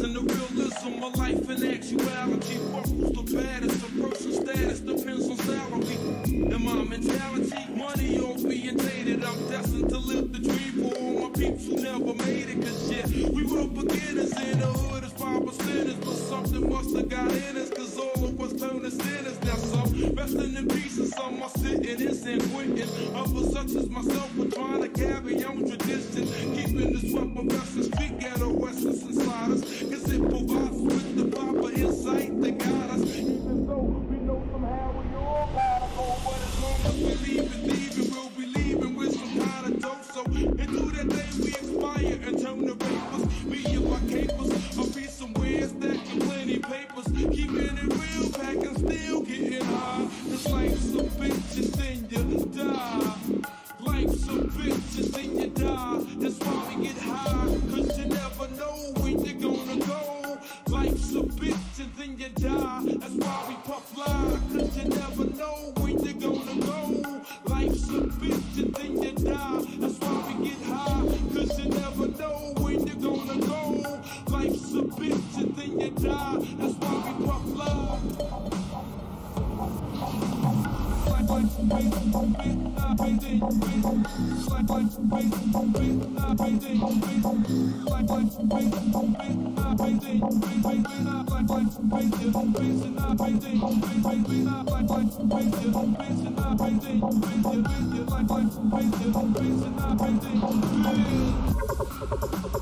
and the realism of life and actuality. What was the baddest? A person's status depends on salary. And my mentality, money orientated. I'm destined to live the dream for all my peeps who never made it. Cause yeah, we were beginners in the hood as 5%ers, but something must have got in us, cause all of us turned to sinners. Now some resting in peace and some are sitting in San Quentin. Others such as myself were trying to carry on tradition, keeping this weapon best street ghetto essence inside us, cause it provides with the proper insight that got us. Even though we know somehow we all gotta go, but as long as we leaving, we'll be leaving with some kind of dope. So into that day we expire and turn to vapors. Me and my capers, I'll be somewhere stacking plenty papers, keeping it real, packing still getting high. Cause life's a bitch and then you die. Life's a bitch and then you die. That's why we get high, cause you never know when you're gonna go. Life's a bitch and then you die. That's why we puff loud, cause you never know when you're gonna go. Life's a bitch and then you die. That's why we get high, cause you never know when you're gonna go. Life's a bitch and then you die. That's why we puff loud. Like